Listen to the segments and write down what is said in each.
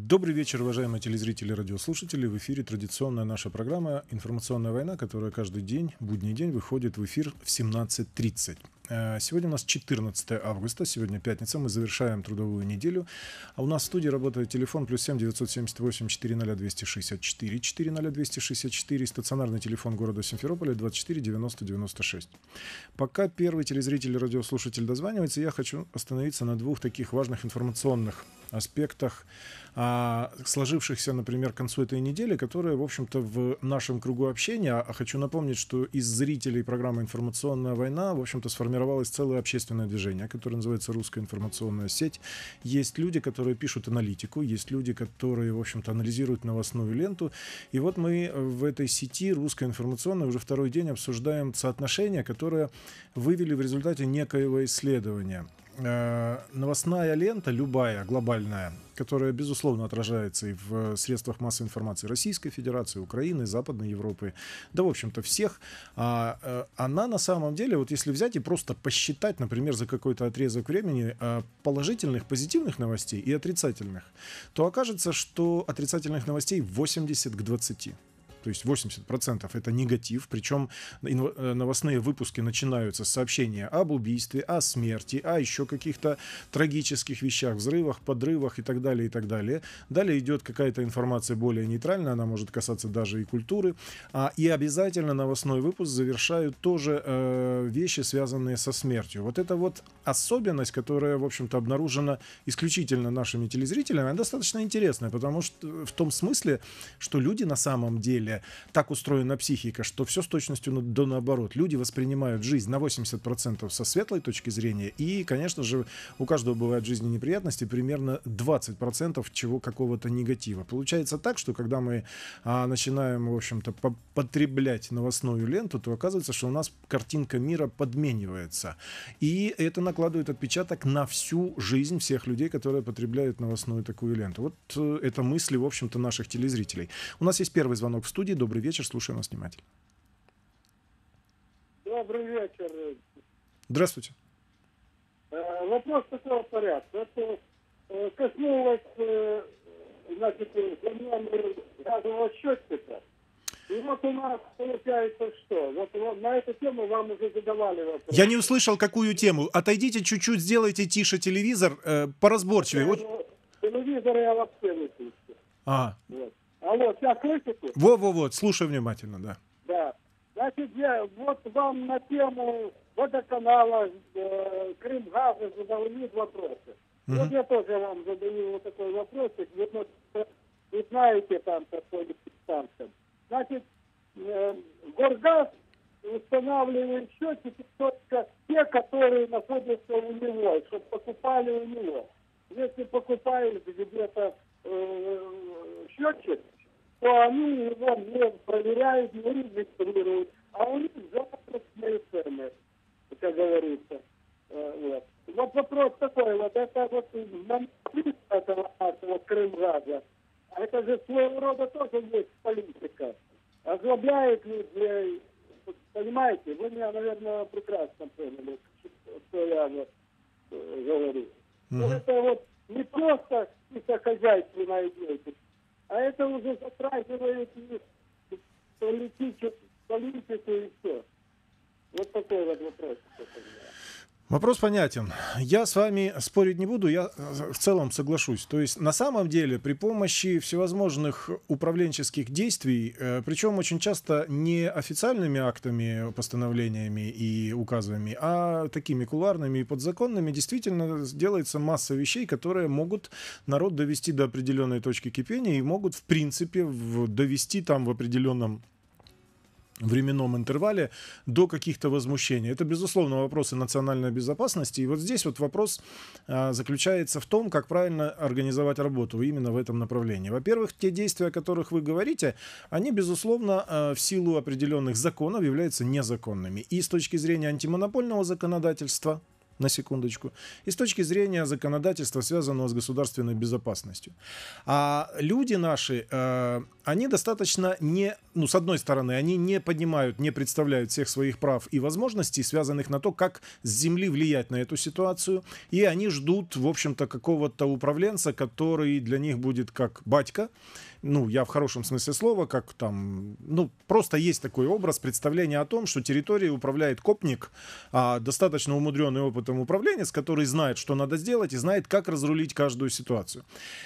Добрый вечер, уважаемые телезрители и радиослушатели. В эфире традиционная наша программа «Информационная война», которая каждый день, будний день, выходит в эфир в 17:30. Сегодня у нас 14 августа, сегодня пятница, мы завершаем трудовую неделю. А у нас в студии работает телефон +7 978 400 264 400 264, стационарный телефон города Симферополя 24 90 96. Пока первый телезритель и радиослушатель дозванивается, я хочу остановиться на двух таких важных информационных аспектах, сложившихся, например, к концу этой недели, которые, в общем-то, в нашем кругу общения, а хочу напомнить, что из зрителей программы «Информационная война», в общем-то, сформировалось целое общественное движение, которое называется «Русская информационная сеть». Есть люди, которые пишут аналитику, есть люди, которые, в общем-то, анализируют новостную ленту. И вот мы в этой сети «Русская информационная» уже второй день обсуждаем соотношения, которые вывели в результате некоего исследования. Новостная лента, любая, глобальная, которая, безусловно, отражается и в средствах массовой информации Российской Федерации, Украины, Западной Европы, да, в общем-то, всех, она на самом деле, вот если взять и просто посчитать, например, за какой-то отрезок времени положительных, позитивных новостей и отрицательных, то окажется, что отрицательных новостей 80-20. То есть 80% это негатив, причем новостные выпуски начинаются с сообщения об убийстве, о смерти, о еще каких-то трагических вещах, взрывах, подрывах и так далее, и так далее. Далее идет какая-то информация более нейтральная, она может касаться даже и культуры. И обязательно новостной выпуск завершают тоже вещи, связанные со смертью. Вот эта вот особенность, которая, в общем-то, обнаружена исключительно нашими телезрителями, она достаточно интересная, потому что в том смысле, что люди на самом деле так устроена психика, что все с точностью до наоборот. Люди воспринимают жизнь на 80% со светлой точки зрения, и, конечно же, у каждого бывает в жизни неприятности, примерно 20% чего какого-то негатива. Получается так, что когда мы начинаем, в общем-то, потреблять новостную ленту, то оказывается, что у нас картинка мира подменивается. И это накладывает отпечаток на всю жизнь всех людей, которые потребляют новостную такую ленту. Вот это мысли, в общем-то, наших телезрителей. У нас есть первый звонок в студии. Добрый вечер, слушаем вас внимательно. Добрый вечер. Здравствуйте. Вопрос такого порядка. Это коснулось, значит, замены газового счетчика. И вот у нас получается что? Вот на эту тему вам уже задавали вопрос. Я не услышал, какую тему. Отойдите чуть-чуть, сделайте тише телевизор, поразборчивее. Вот. Телевизор я вообще не слышу. Вот. Алло, сейчас слышите? Вот, слушаю внимательно, да. Да. Значит, вот вам на тему водоканала Крымгаза задали вопросы. Вот я тоже вам задаю вот такой вопросик. Вы знаете там такой дистанцию. Значит, Горгаз устанавливает счетчики только те, которые находятся у него, чтобы покупали у него. Если покупаешь где-то счетчик, то они его не проверяют, не регистрируют, а у них заработные цены, как говорится. Вот вопрос такой, вот это вот монополист этого нашего Крымгаза, а это же своего рода тоже есть политика. Озлобляет людей, понимаете, вы меня, наверное, прекрасно поняли, что я вот говорю. Это вот не просто чисто хозяйственная деятельность, а это уже затрагивает и политику и все. Вот такой вот вопрос. Вопрос понятен. Я с вами спорить не буду, я в целом соглашусь. То есть на самом деле при помощи всевозможных управленческих действий, причем очень часто не официальными актами, постановлениями и указами, а такими кулуарными и подзаконными, действительно делается масса вещей, которые могут народ довести до определенной точки кипения и могут в принципе довести там в определенном временном интервале до каких-то возмущений. Это, безусловно, вопросы национальной безопасности. И вот здесь вот вопрос заключается в том, как правильно организовать работу именно в этом направлении. Во-первых, те действия, о которых вы говорите, они, безусловно, в силу определенных законов являются незаконными. И с точки зрения антимонопольного законодательства, на секундочку, и с точки зрения законодательства, связанного с государственной безопасностью. А люди наши, они достаточно с одной стороны, они не понимают, не представляют всех своих прав и возможностей, связанных на то, как с земли влиять на эту ситуацию, и они ждут, в общем-то, какого-то управленца, который для них будет как батька, я в хорошем смысле слова, как там, просто есть такой образ, представление о том, что территорией управляет копник, достаточно умудренный опытом управленец, который знает, что надо сделать и знает, как разрулить каждую ситуацию.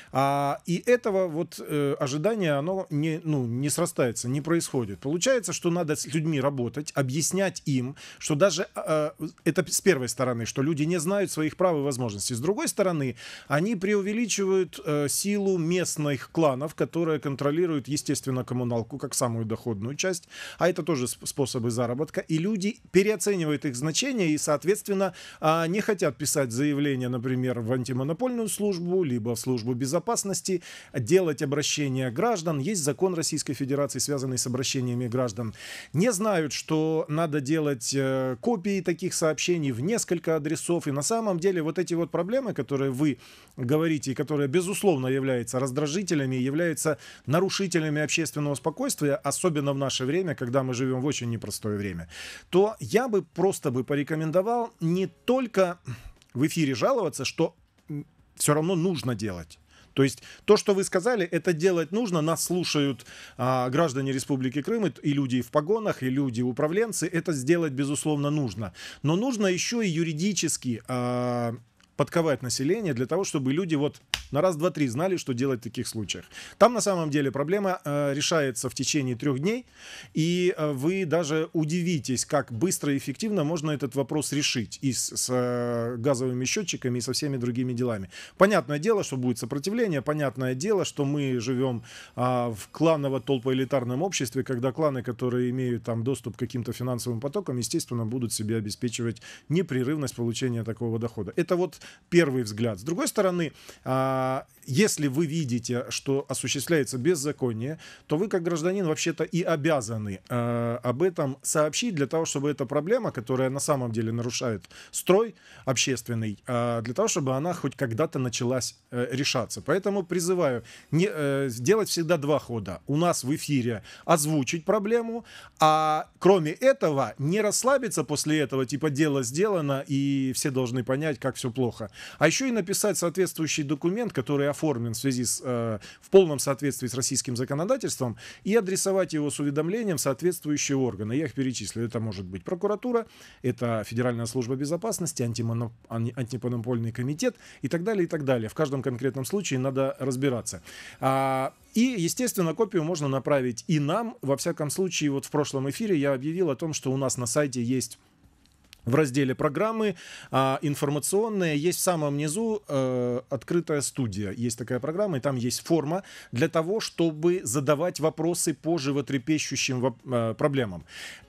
И этого ожидания, оно не срастается, не происходит. Получается, что надо с людьми работать, объяснять им, что даже это с первой стороны, что люди не знают своих прав и возможностей. С другой стороны, они преувеличивают силу местных кланов, которые контролируют, естественно, коммуналку как самую доходную часть, а это тоже способы заработка, и люди переоценивают их значение и, соответственно, не хотят писать заявления, например, в антимонопольную службу, либо в службу безопасности, делать обращения граждан. Есть закон Российской Федерации, связанный с обращениями граждан. Не знают, что надо делать копии таких сообщений в несколько адресов, и на самом деле вот эти проблемы, которые вы говорите, и которые, безусловно, являются раздражителями, являются нарушителями общественного спокойствия, особенно в наше время, когда мы живем в очень непростое время, то я бы просто порекомендовал не только в эфире жаловаться, что все равно нужно делать. То есть то, что вы сказали, это делать нужно, нас слушают граждане Республики Крым, и люди в погонах, и люди-управленцы, это сделать, безусловно, нужно. Но нужно еще и юридически подковать население для того, чтобы люди на раз, два, три знали, что делать в таких случаях. Там на самом деле проблема решается в течение 3 дней, и вы даже удивитесь, как быстро и эффективно можно этот вопрос решить и с газовыми счетчиками, и со всеми другими делами. Понятное дело, что будет сопротивление, понятное дело, что мы живем в кланово-толпоэлитарном обществе, когда кланы, которые имеют там доступ к каким-то финансовым потокам, естественно, будут себе обеспечивать непрерывность получения такого дохода. Это первый взгляд. С другой стороны, если вы видите, что осуществляется беззаконие, то вы, как гражданин, вообще-то и обязаны об этом сообщить для того, чтобы эта проблема, которая на самом деле нарушает строй общественный, для того, чтобы она хоть когда-то началась решаться. Поэтому призываю сделать всегда 2 хода. У нас в эфире озвучить проблему, а кроме этого не расслабиться после этого, типа дело сделано, и все должны понять, как все плохо. А еще и написать соответствующий документ, который оформлен в полном соответствии с российским законодательством, и адресовать его с уведомлением в соответствующие органы. Я их перечислю. Это может быть прокуратура, это Федеральная служба безопасности, антимонопольный комитет и так далее, и так далее. В каждом конкретном случае надо разбираться. И, естественно, копию можно направить и нам. Во всяком случае, в прошлом эфире я объявил о том, что у нас на сайте есть в разделе «Программы» информационные, есть в самом низу открытая студия. Есть такая программа, и там есть форма для того, чтобы задавать вопросы по животрепещущим проблемам.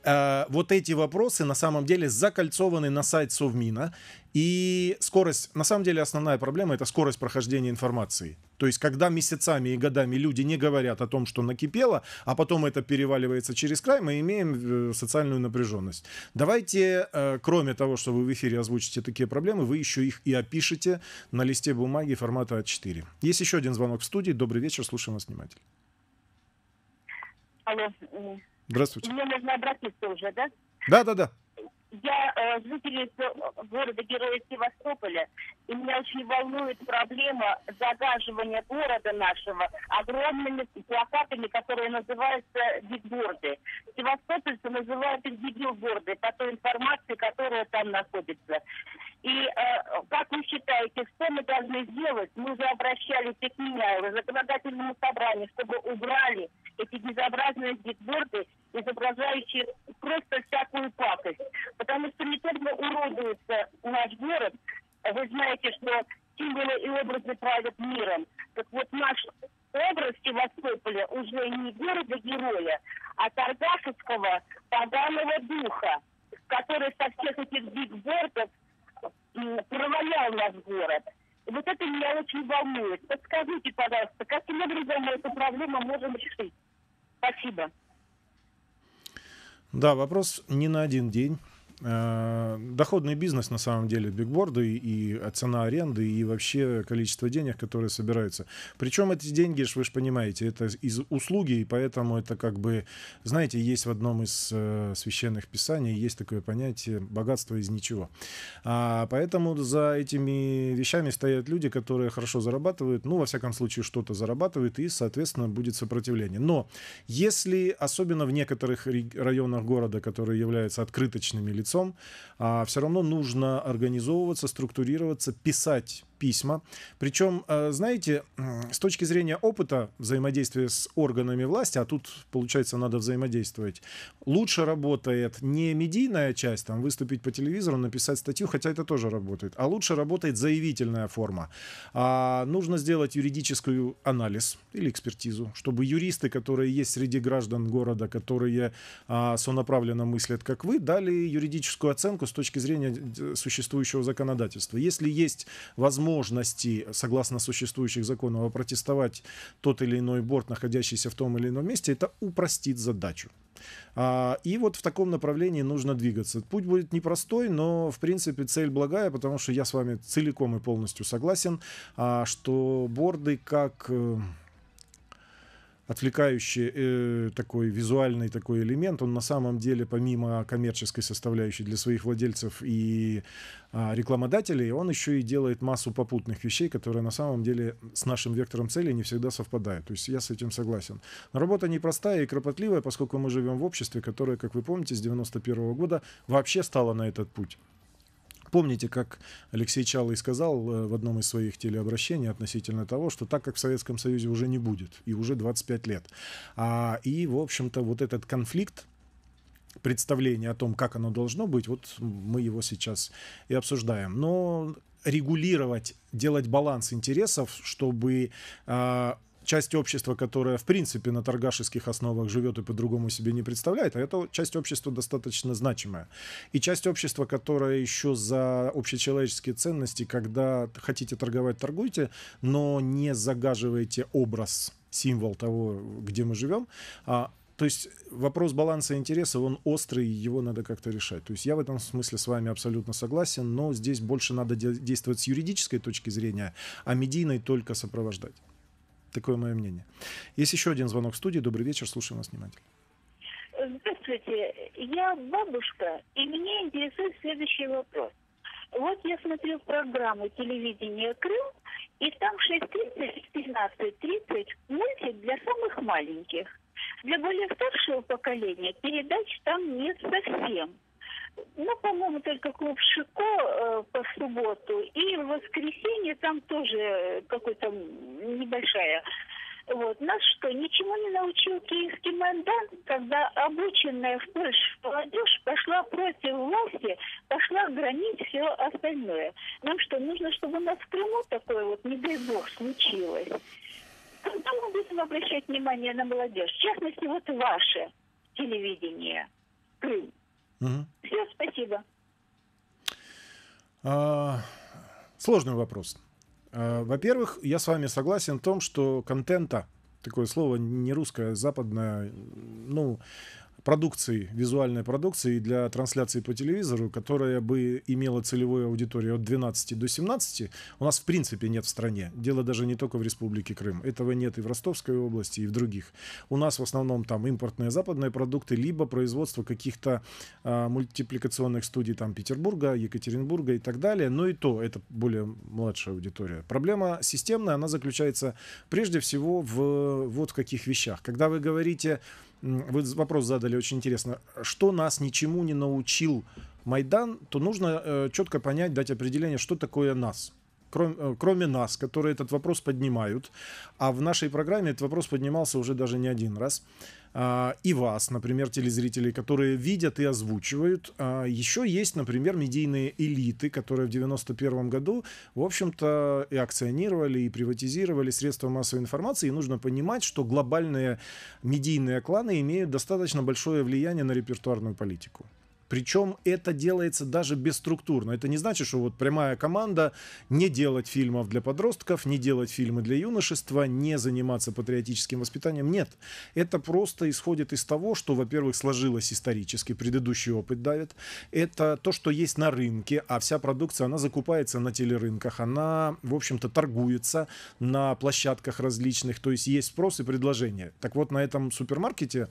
Эти вопросы на самом деле закольцованы на сайт Совмина. И скорость, на самом деле основная проблема — это скорость прохождения информации. То есть когда месяцами и годами люди не говорят о том, что накипело, а потом это переваливается через край, мы имеем социальную напряженность. Давайте, кроме того, что вы в эфире озвучите такие проблемы, вы еще их и опишите на листе бумаги формата А4. Есть еще один звонок в студии. Добрый вечер, слушаем вас внимательно. Алло. Здравствуйте. Мне нужно обратиться уже, да? Да. Я житель города-героя Севастополя, и меня очень волнует проблема загаживания города нашего огромными плакатами, которые называются бигборды. Севастопольцы называют их дебилборды по той информации, которая там находится. И как вы считаете, что мы должны сделать? Мы уже обращались к Миняеву, к законодательному собранию, чтобы убрали эти безобразные бигборды, изображающие просто всякую пакость. Потому что не только уродуется наш город, вы знаете, что символы и образы правят миром. Так вот, наш образ Севастополя уже не города-героя, а торгашевского поганого духа, который со всех этих бигбордов провалял наш город. И вот это меня очень волнует. Подскажите, пожалуйста, каким образом мы эту проблему можем решить? Спасибо. Да, вопрос не на один день. Доходный бизнес на самом деле бигборды и цена аренды и вообще количество денег, которые собираются. Причем эти деньги, вы же понимаете, это из услуги, и поэтому это как бы, знаете, есть в одном из священных писаний, есть такое понятие богатство из ничего. Поэтому за этими вещами стоят люди, которые хорошо зарабатывают, ну, во всяком случае, что-то зарабатывают, и, соответственно, будет сопротивление. Но если, особенно в некоторых районах города, которые являются открыточными лицом, все равно нужно организовываться, структурироваться, писать письма. Причем, знаете, с точки зрения опыта взаимодействия с органами власти, а тут, получается, надо взаимодействовать, лучше работает не медийная часть, там, выступить по телевизору, написать статью, хотя это тоже работает, а лучше работает заявительная форма. Нужно сделать юридический анализ или экспертизу, чтобы юристы, которые есть среди граждан города, которые сонаправленно мыслят, как вы, дали юридическую оценку с точки зрения существующего законодательства. Если есть возможности, согласно существующих законов, опротестовать тот или иной борт, находящийся в том или ином месте, это упростит задачу. И вот в таком направлении нужно двигаться. Путь будет непростой, но в принципе цель благая, потому что я с вами целиком и полностью согласен, что борды как отвлекающий такой визуальный такой элемент, он на самом деле помимо коммерческой составляющей для своих владельцев и рекламодателей, он еще и делает массу попутных вещей, которые на самом деле с нашим вектором цели не всегда совпадают. То есть я с этим согласен. Но работа непростая и кропотливая, поскольку мы живем в обществе, которое, как вы помните, с 91 года вообще стало на этот путь. Помните, как Алексей Чалый сказал в одном из своих телеобращений относительно того, что так, как в Советском Союзе уже не будет, и уже 25 лет. И, в общем-то, вот этот конфликт, представление о том, как оно должно быть, вот мы его сейчас и обсуждаем. Но регулировать, делать баланс интересов, чтобы часть общества, которая, в принципе, на торгашеских основах живет и по-другому себе не представляет, а это часть общества достаточно значимая. И часть общества, которая еще за общечеловеческие ценности, когда хотите торговать, торгуйте, но не загаживайте образ, символ того, где мы живем. То есть вопрос баланса интересов, он острый, его надо как-то решать. То есть я в этом смысле с вами абсолютно согласен, но здесь больше надо действовать с юридической точки зрения, а медийной только сопровождать. Такое мое мнение. Есть еще один звонок в студии. Добрый вечер, слушаем вас внимательно. Здравствуйте, я бабушка, и меня интересует следующий вопрос. Вот я смотрю программу телевидения «Крым», и там 6:30, 15:30 мультик для самых маленьких. Для более старшего поколения передач там нет совсем. Ну, по-моему, только клуб «Шико» по субботу. И в воскресенье там тоже какой-то небольшая. Вот. Нас что, ничему не научил киевский Майдан, когда обученная в Польше молодежь пошла против власти, пошла громить все остальное. Нам что, нужно, чтобы у нас в Крыму такое вот, не дай бог, случилось? Когда мы будем обращать внимание на молодежь? В частности, вот ваше телевидение, Крым. Угу. Все, спасибо. Сложный вопрос. Во-первых, я с вами согласен в том, что контента, такое слово не русское, западное, ну, продукции, визуальной продукции для трансляции по телевизору, которая бы имела целевую аудиторию от 12 до 17, у нас в принципе нет в стране. Дело даже не только в Республике Крым. Этого нет и в Ростовской области, и в других. У нас в основном там импортные западные продукты, либо производство каких-то мультипликационных студий там Петербурга, Екатеринбурга и так далее. Но и то, это более младшая аудитория. Проблема системная, она заключается прежде всего в каких вещах. Когда вы говорите... Вы вопрос задали очень интересно. Что нас ничему не научил Майдан, то нужно четко понять, дать определение, что такое нас. Кроме нас, которые этот вопрос поднимают. А в нашей программе этот вопрос поднимался уже даже не один раз. И вас, например, телезрителей, которые видят и озвучивают. Еще есть, например, медийные элиты, которые в 91 году, в общем-то, и акционировали, и приватизировали средства массовой информации. И нужно понимать, что глобальные медийные кланы имеют достаточно большое влияние на репертуарную политику. Причем это делается даже бесструктурно. Это не значит, что вот прямая команда не делать фильмов для подростков, не делать фильмы для юношества, не заниматься патриотическим воспитанием. Нет. Это просто исходит из того, что, во-первых, сложилось исторически, предыдущий опыт давит. Это то, что есть на рынке, а вся продукция, она закупается на телерынках, она, в общем-то, торгуется на площадках различных, то есть есть спрос и предложение. Так вот, на этом супермаркете,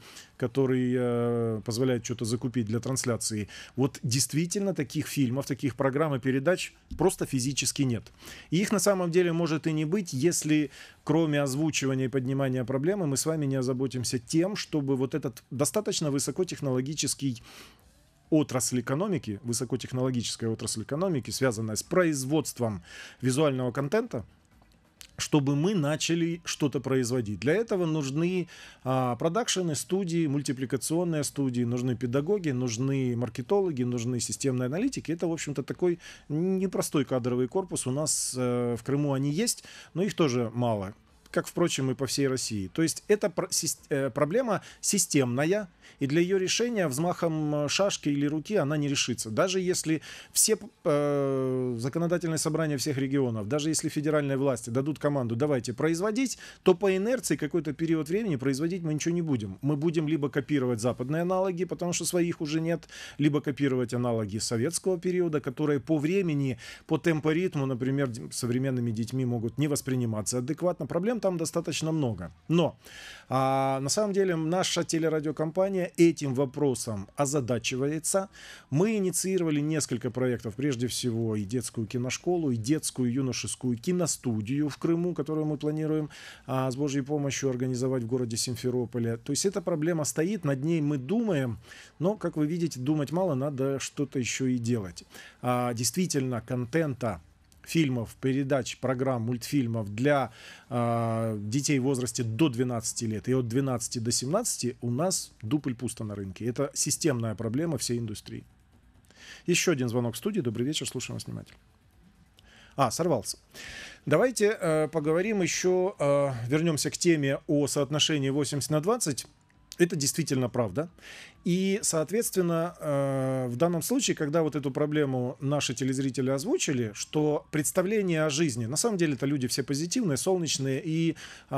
который позволяет что-то закупить для трансляции, вот действительно таких фильмов, таких программ и передач просто физически нет. И их на самом деле может и не быть, если кроме озвучивания и поднимания проблемы мы с вами не озаботимся тем, чтобы вот этот достаточно высокотехнологический отрасль экономики, высокотехнологическая отрасль экономики, связанная с производством визуального контента, чтобы мы начали что-то производить. Для этого нужны продакшены, студии, мультипликационные студии, нужны педагоги, нужны маркетологи, нужны системные аналитики. Это, в общем-то, такой непростой кадровый корпус. У нас в Крыму они есть, но их тоже мало, как, впрочем, и по всей России. То есть это проблема системная, и для ее решения взмахом шашки или руки она не решится. Даже если все законодательные собрания всех регионов, даже если федеральные власти дадут команду «давайте производить», то по инерции какой-то период времени производить мы ничего не будем. Мы будем либо копировать западные аналоги, потому что своих уже нет, либо копировать аналоги советского периода, которые по времени, по темпоритму, например, современными детьми могут не восприниматься адекватно. Проблем там достаточно много. Но на самом деле наша телерадиокомпания этим вопросом озадачивается. Мы инициировали несколько проектов, прежде всего и детскую киношколу, и детскую юношескую киностудию в Крыму, которую мы планируем с Божьей помощью организовать в городе Симферополе. То есть эта проблема стоит, над ней мы думаем, но, как вы видите, думать мало, надо что-то еще и делать. Действительно, контента, фильмов, передач, программ, мультфильмов для детей в возрасте до 12 лет и от 12 до 17 у нас дупель пусто на рынке. Это системная проблема всей индустрии. Еще один звонок в студии. Добрый вечер, слушаем вас внимательно. Сорвался. Давайте поговорим еще, вернемся к теме о соотношении 80/20. Это действительно правда. И, соответственно, в данном случае, когда вот эту проблему наши телезрители озвучили, что представление о жизни, на самом деле это люди все позитивные, солнечные и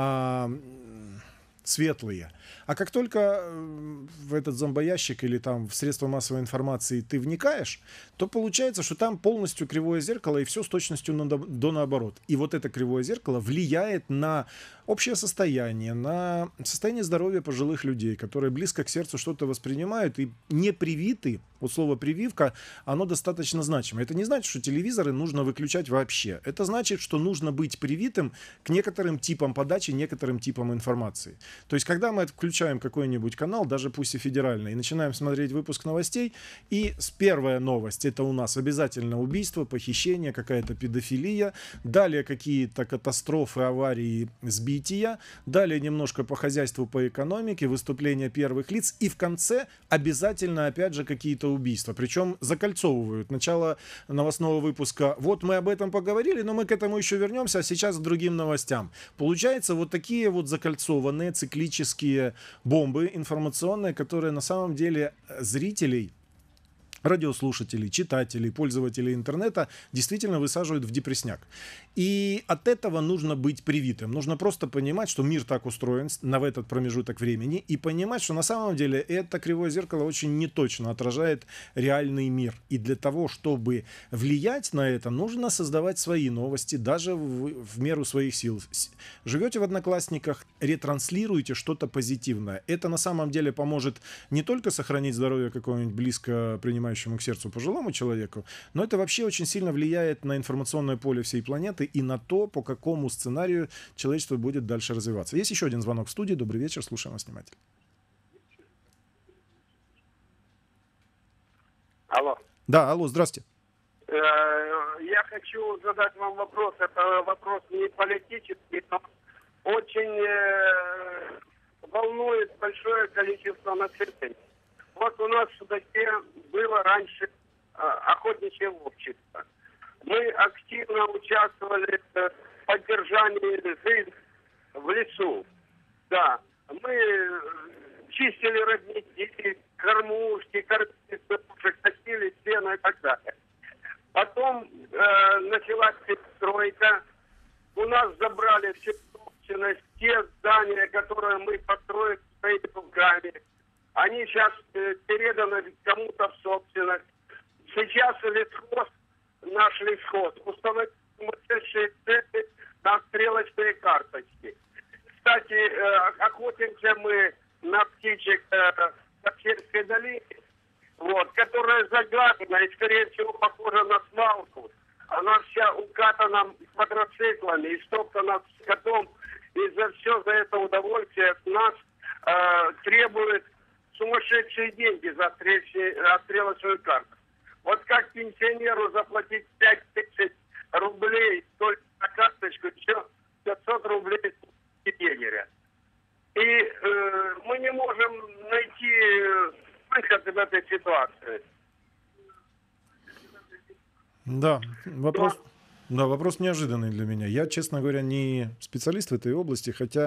светлые. А как только в этот зомбоящик или там в средства массовой информации ты вникаешь, то получается, что там полностью кривое зеркало и все с точностью до наоборот. И вот это кривое зеркало влияет на общее состояние, на состояние здоровья пожилых людей, которые близко к сердцу что-то воспринимают и не привиты. Вот слово «прививка», оно достаточно значимо. Это не значит, что телевизоры нужно выключать вообще. Это значит, что нужно быть привитым к некоторым типам подачи, некоторым типам информации. То есть, когда мы включаем какой-нибудь канал, даже пусть и федеральный, и начинаем смотреть выпуск новостей, и первая новость — это у нас обязательно убийство, похищение, какая-то педофилия, далее какие-то катастрофы, аварии, сбития, далее немножко по хозяйству, по экономике, выступления первых лиц, и в конце обязательно, опять же, какие-то убийства. Причем закольцовывают. Начало новостного выпуска. Вот мы об этом поговорили, но мы к этому еще вернемся, а сейчас к другим новостям. Получается вот такие вот закольцованные циклические бомбы информационные, которые на самом деле зрителей, радиослушателей, читателей, пользователей интернета действительно высаживают в депрессняк. И от этого нужно быть привитым. Нужно просто понимать, что мир так устроен в этот промежуток времени, и понимать, что на самом деле это кривое зеркало очень неточно отражает реальный мир. И для того, чтобы влиять на это, нужно создавать свои новости, даже в меру своих сил. Живете в Одноклассниках, ретранслируйте что-то позитивное. Это на самом деле поможет не только сохранить здоровье какого-нибудь близко принимающего к сердцу пожилому человеку, но это вообще очень сильно влияет на информационное поле всей планеты и на то, по какому сценарию человечество будет дальше развиваться. Есть еще один звонок в студии. Добрый вечер, слушаем вас внимательно. Алло. Да, алло, здравствуйте. Я хочу задать вам вопрос. Это вопрос не политический, но очень волнует большое количество населения. Вот у нас в Судаке было раньше охотничье общество. Мы активно участвовали в поддержании жизни в лесу. Да, мы чистили родники, кормушки, кормушек, косили, сено и так далее. Потом началась перестройка. У нас забрали всю собственность, те здания, которые мы построили своими руками. Они сейчас переданы кому-то в собственность. Сейчас лесхоз, наш лесхоз, установил сумасшедшие цены на стрелочные карточки. Кстати, охотимся мы на птичек в Сельской долине, вот, которая загадана и, скорее всего, похожа на смалку. Она вся укатана квадроциклами и стоптана скотом. И за это удовольствие от нас требует сумасшедшие деньги за стрелочную карту. Вот как пенсионеру заплатить 5000 рублей только на карточку, еще 500 рублей в егеря. И мы не можем найти выход из этой ситуации. Да, вопрос неожиданный для меня. Я, честно говоря, не специалист в этой области, хотя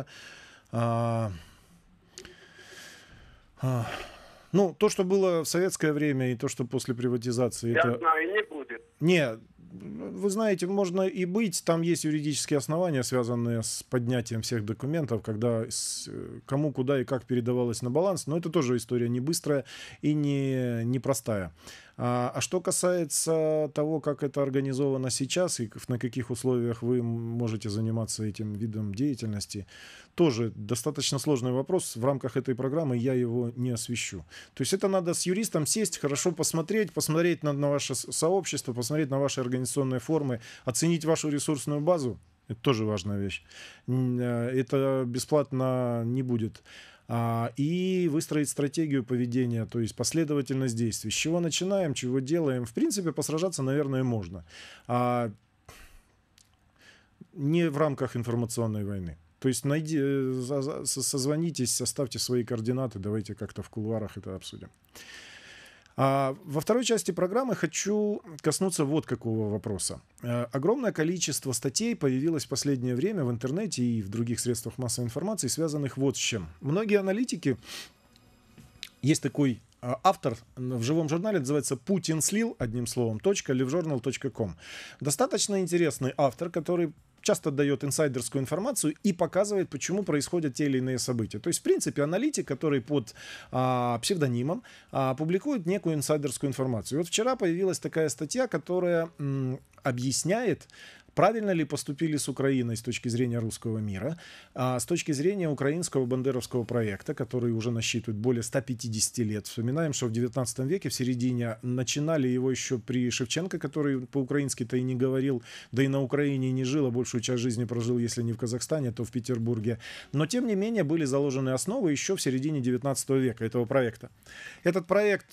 то, что было в советское время, и то, что после приватизации... Я знаю, не будет. Не, вы знаете, можно и быть. Там есть юридические основания, связанные с поднятием всех документов, когда кому, куда и как передавалось на баланс. Но это тоже история не быстрая и не простая. А что касается того, как это организовано сейчас и на каких условиях вы можете заниматься этим видом деятельности, тоже достаточно сложный вопрос. В рамках этой программы я его не освещу. То есть это надо с юристом сесть, хорошо посмотреть на ваше сообщество, посмотреть на ваши организационные формы, оценить вашу ресурсную базу. Это тоже важная вещь. Это бесплатно не будет. И выстроить стратегию поведения, то есть последовательность действий. С чего начинаем, чего делаем. В принципе, посражаться, наверное, можно. Не в рамках информационной войны. То есть созвонитесь, оставьте свои координаты, давайте как-то в кулуарах это обсудим. Во второй части программы хочу коснуться вот какого вопроса. Огромное количество статей появилось в последнее время в интернете и в других средствах массовой информации, связанных вот с чем. Многие аналитики, есть такой автор в живом журнале, называется Путин слил, одним словом, .livejournal.com. Достаточно интересный автор, который часто дает инсайдерскую информацию и показывает, почему происходят те или иные события. То есть, в принципе, аналитик, который под псевдонимом публикует некую инсайдерскую информацию. И вот вчера появилась такая статья, которая объясняет, правильно ли поступили с Украиной с точки зрения русского мира, с точки зрения украинского бандеровского проекта, который уже насчитывает более 150 лет. Вспоминаем, что в 19 веке, в середине, начинали его еще при Шевченко, который по-украински-то и не говорил, да и на Украине не жил, а большую часть жизни прожил, если не в Казахстане, то в Петербурге. Но, тем не менее, были заложены основы еще в середине 19 века этого проекта. Этот проект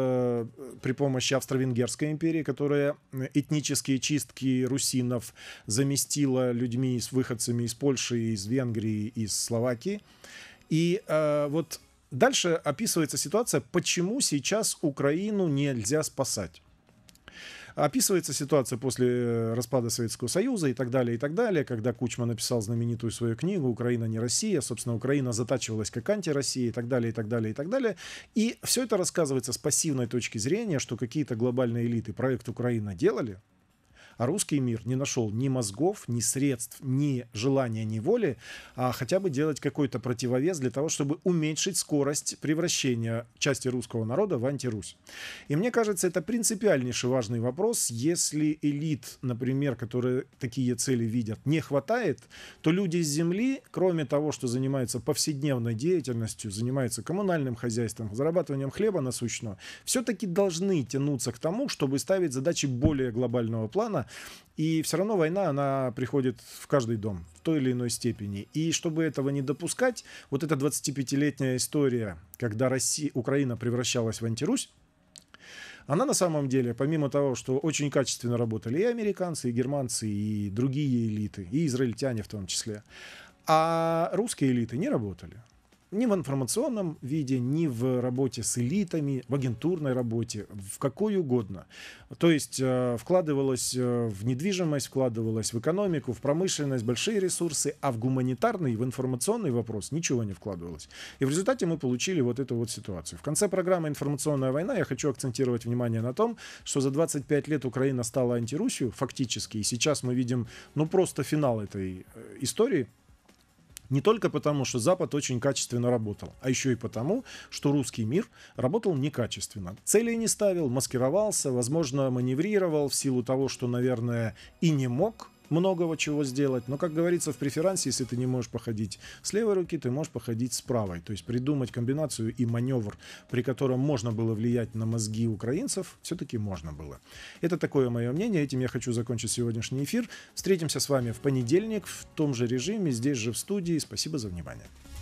при помощи Австро-Венгерской империи, которая этнические чистки русинов заместила людьми с выходцами из Польши, из Венгрии, из Словакии. И вот дальше описывается ситуация, почему сейчас Украину нельзя спасать. Описывается ситуация после распада Советского Союза и так далее, когда Кучма написал знаменитую свою книгу «Украина не Россия». Собственно, Украина затачивалась как антироссия и так далее, и так далее, и так далее. И все это рассказывается с пассивной точки зрения, что какие-то глобальные элиты проект «Украина» делали, а русский мир не нашел ни мозгов, ни средств, ни желания, ни воли, а хотя бы делать какой-то противовес для того, чтобы уменьшить скорость превращения части русского народа в антирусь. И мне кажется, это принципиальнейший важный вопрос. Если элит, например, которые такие цели видят, не хватает, то люди с земли, кроме того, что занимаются повседневной деятельностью, занимаются коммунальным хозяйством, зарабатыванием хлеба насущного, все-таки должны тянуться к тому, чтобы ставить задачи более глобального плана. И все равно война, она приходит в каждый дом в той или иной степени. И чтобы этого не допускать, вот эта 25-летняя история, когда Украина превращалась в антирусь, она на самом деле, помимо того, что очень качественно работали и американцы, и германцы, и другие элиты, и израильтяне в том числе, а русские элиты не работали. Ни в информационном виде, ни в работе с элитами, в агентурной работе, в какой угодно. То есть вкладывалось в недвижимость, вкладывалось в экономику, в промышленность большие ресурсы, а в гуманитарный, в информационный вопрос ничего не вкладывалось. И в результате мы получили вот эту вот ситуацию. В конце программы «Информационная война» я хочу акцентировать внимание на том, что за 25 лет Украина стала антирусью фактически, и сейчас мы видим просто финал этой истории. Не только потому, что Запад очень качественно работал, а еще и потому, что русский мир работал некачественно. Целей не ставил, маскировался, возможно, маневрировал в силу того, что, наверное, и не мог многого чего сделать. Но, как говорится в преферансе, если ты не можешь походить с левой руки, ты можешь походить с правой. То есть придумать комбинацию и маневр, при котором можно было влиять на мозги украинцев, все-таки можно было. Это такое мое мнение. Этим я хочу закончить сегодняшний эфир. Встретимся с вами в понедельник в том же режиме, здесь же в студии. Спасибо за внимание.